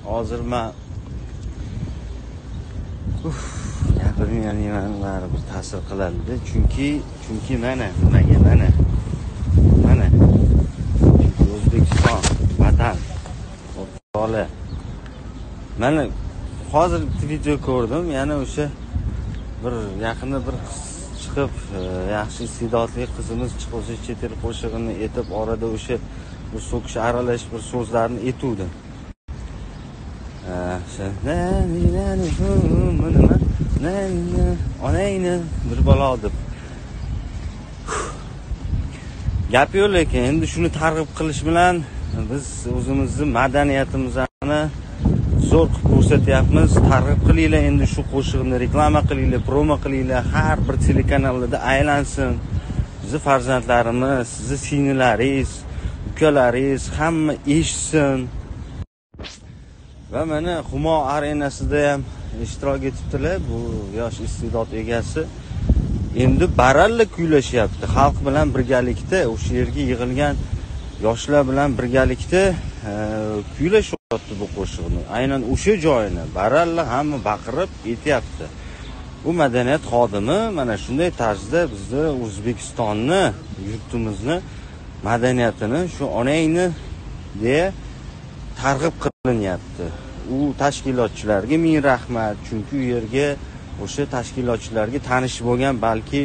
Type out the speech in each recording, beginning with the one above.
hozir men gapirmayman, baribir ta'sir qiladi. Chunki mana nimaga mana chunki O'zbekiston vatan o'rtoqlar. Mana hozir video ko'rdim, yana o'sha bir yaqinda bir chiqib yaxshi iste'dodli qizimiz chiqib o'sha chet el qo'shig'ini aytib, orada o'sha bir so'kish aralash bir so'zlarni aytuvdi. Onangni bir balo deb. Gap yo'q, lekin endi shuni targ'ib qilish bilan biz o'zimizni madaniyatimizni zo'r qilib ko'rsatyapmiz. Targ'ib qilinglar, endi shu qo'shiqni reklama qilinglar, promo qilinglar, har bir telekanallarda aylansin. Bizni farzandlarimiz, sizni singllaringiz, ukalaringiz hamma eshitsin. Va mana Humo arenasida ham ishtirok etibdilar bu yosh iste'dod egasi. Endi baralla kuylashyapti. Xalq bilan birgalikda o'sha yerga yig'ilgan yoshlar bilan birgalikda kuylashyapti bu qo'shiqni. Aynan o'sha joyini baralla hamma baqirib aytyapti. Bu madaniyat xodimi mana shunday tarzda bizni O'zbekistonni, yurtimizni madaniyatini shu onangni deya targ'ib qilinyapti. U tashkilotchilarga ming rahmat, chunki u yerga o'sha tashkilotchilarga tanish bo'lgan balki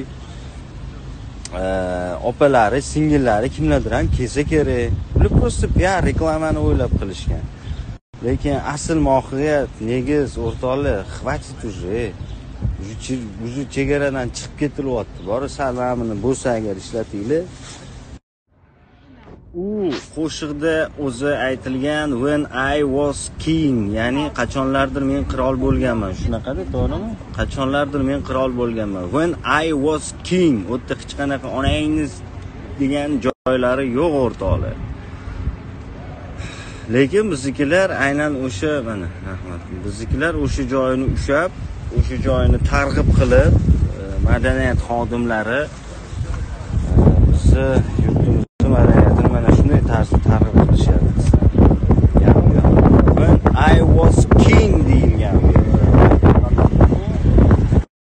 opalari, singillari kimlardir ham kelsa kerak. Ular prosta PR reklamani o'ylab qilishgan. Lekin asl mohiyat, negiz o'rtoqlar, xvatit уже. Уже chegaradan chiqib ketilyapti. Bori salamini bo'lsa agar ishlatinglar. U qo'shiqda o'zi aytilgan when I was king, ya'ni qachonlardir men qirol bo'lganman. Shunaqada, to'g'rimi? Qachonlardir men qirol bo'lganman. When I was king, u yerda hech qanaqa onangiz degan joylari yo'q o'rtoqlar. Lekin biznikilar aynan o'sha mana rahmat. Biznikilar o'sha joyini ushab, o'sha joyini targ'ib qilib, madaniyat xodimlari bizni yurtimizni madaniyatini mana shunday tarzda targ'ib qilishyapti. When I was king